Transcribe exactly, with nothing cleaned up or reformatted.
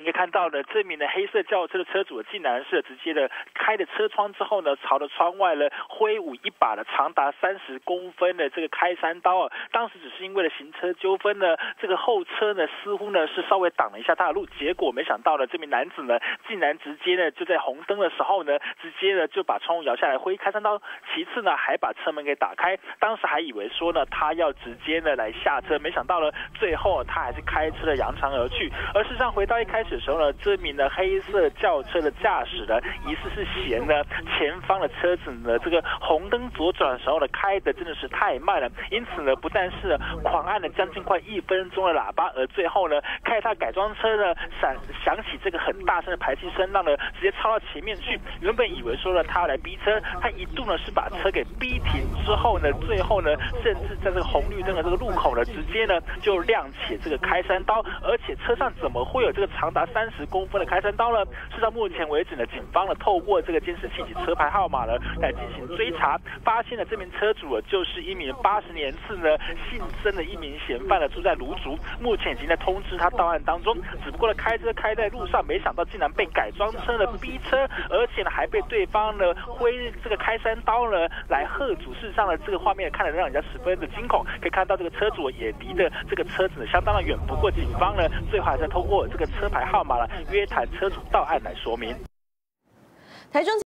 你可以看到呢，这名的黑色轿车的车主竟然是直接的开着车窗之后呢，朝着窗外呢挥舞一把的长达三十公分的这个开山刀啊。当时只是因为了行车纠纷呢，这个后车呢似乎呢是稍微挡了一下他的路，结果没想到呢，这名男子呢竟然直接呢就在红灯的时候呢，直接呢就把窗户摇下来挥开山刀，其次呢还把车门给打开。当时还以为说呢他要直接呢来下车，没想到呢最后他还是开车的扬长而去。而事实上回到一开始的时候呢，这名的黑色轿车的驾驶呢，疑似是嫌呢前方的车子呢这个红灯左转的时候呢开的真的是太慢了，因此呢不但是狂按了将近快一分钟的喇叭，而最后呢开他改装车呢闪响起这个很大声的排气声，让呢直接超到前面去。原本以为说呢他要来逼车，他一度呢是把车给逼停之后呢，最后呢甚至在这个红绿灯的这个路口呢，直接呢就亮起这个开山刀，而且车上怎么会有这个长达三十公分的开山刀呢？是到目前为止呢，警方呢透过这个监视器及车牌号码呢来进行追查，发现了这名车主就是一名八十年次呢姓曾的一名嫌犯呢，住在芦竹，目前已经在通知他到案当中。只不过呢开车开在路上，没想到竟然被改装车呢逼车，而且呢还被对方呢挥这个开山刀呢来喝阻。事实上呢这个画面看得让人家十分的惊恐，可以看到这个车主也离的这个车子呢相当的远。不过警方呢最后还是通过这个车牌号码了约谈车主到案来说明。 台中